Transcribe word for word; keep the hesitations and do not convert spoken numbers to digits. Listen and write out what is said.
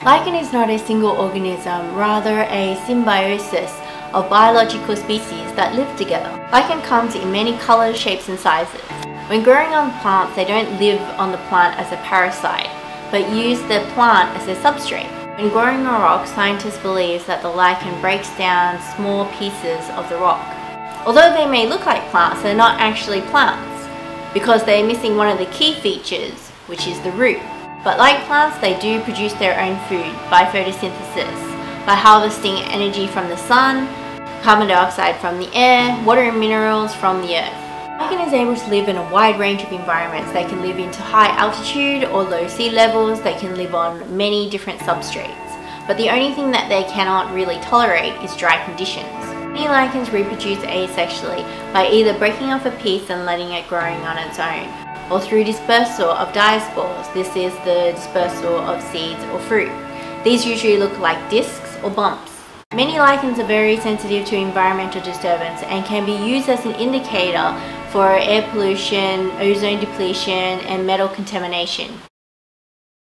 Lichen is not a single organism, rather a symbiosis of biological species that live together. Lichen comes in many colors, shapes and sizes. When growing on plants, they don't live on the plant as a parasite, but use the plant as a substrate. When growing on rock, scientists believe that the lichen breaks down small pieces of the rock. Although they may look like plants, they're not actually plants, because they're missing one of the key features, which is the root. But like plants, they do produce their own food by photosynthesis, by harvesting energy from the sun, carbon dioxide from the air, water and minerals from the earth. Lichen is able to live in a wide range of environments. They can live into high altitude or low sea levels. They can live on many different substrates. But the only thing that they cannot really tolerate is dry conditions. Many lichens reproduce asexually by either breaking off a piece and letting it growing on its own, or through dispersal of diaspores. This is the dispersal of seeds or fruit. These usually look like discs or bumps. Many lichens are very sensitive to environmental disturbance and can be used as an indicator for air pollution, ozone depletion and metal contamination.